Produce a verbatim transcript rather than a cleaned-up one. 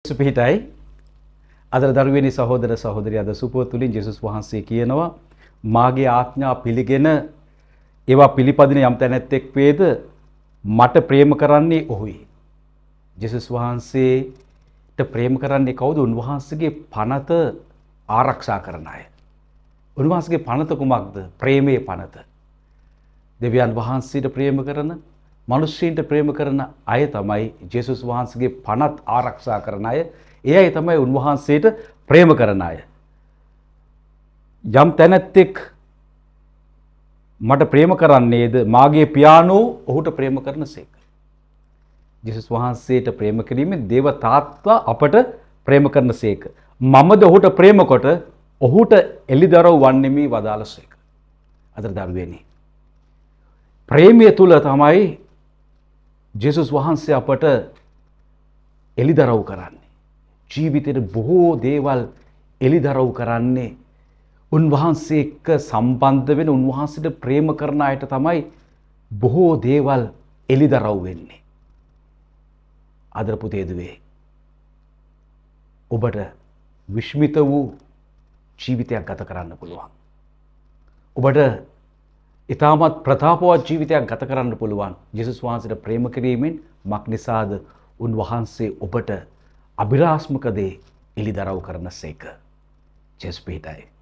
ජේසුස් පිහිටයි. අද දරුවනි සහෝදර සහෝදරිය අද සුපුව තුලින් ජේසුස් වහන්සේ කියනවා මාගේ ආඥා පිළිගෙන ඒවා පිළිපදින යම් තැනැත්තෙක් වේද මට ප්‍රේම කරන්නේ ඔහුයි. ජේසුස් වහන්සේට ප්‍රේම කරන්නේ කවුද? උන්වහන්සේගේ පනත ආරක්ෂා කරන අය. උන්වහන්සේගේ පනත කුමක්ද? ප්‍රේමයේ පනත. දෙවියන් වහන්සේට ප්‍රේම කරන, මිනිස්සුන්ට ප්‍රේම කරන අය තමයි ජේසුස් වහන්සේගේ පනත් ආරක්ෂා කරන අය. ඒ අය තමයි උන්වහන්සේට ප්‍රේම කරන අය. යම් තැනැත්තෙක් මට ප්‍රේම කරන්නේද මාගේ පියාණෝ ඔහුට ප්‍රේම කරනසේක. ජේසුස් වහන්සේට ප්‍රේම කිරීමෙන් දේව තාත්තා අපට ප්‍රේම කරනසේක. මමද ඔහුට ප්‍රේම කොට ඔහුට එළිදරව් වන්නෙමි වදාළසේක. අද දරුවනි ප්‍රේමය තුල තමයි ජේසුස් වහන්සේ අපට එළිදරව් කරන්නේ. ජීවිතේ බොහෝ දේවල් එළිදරව් කරන්නේ උන්වහන්සේ එක්ක සම්බන්ධ වෙන උන්වහන්සේට ප්‍රේම කරන අයට තමයි බොහෝ දේවල් එළිදරව් වෙන්නේ. ආදර පුතේ දුවේ ඔබට විශ්මිත වූ ජීවිතයක් ගත කරන්න පුළුවන්. ඔබට ඊටමත් ප්‍රතාපවත් ජීවිතයක් ගත කරන්න පුළුවන්. ජේසුස් වහන්සේට ප්‍රේම කිරීමෙන් මක් නිසාද උන්වහන්සේ ඔබට අභිලාෂ්මක දේ එළිදරව් කරනසේක. ජේසුස් පිහිටයි.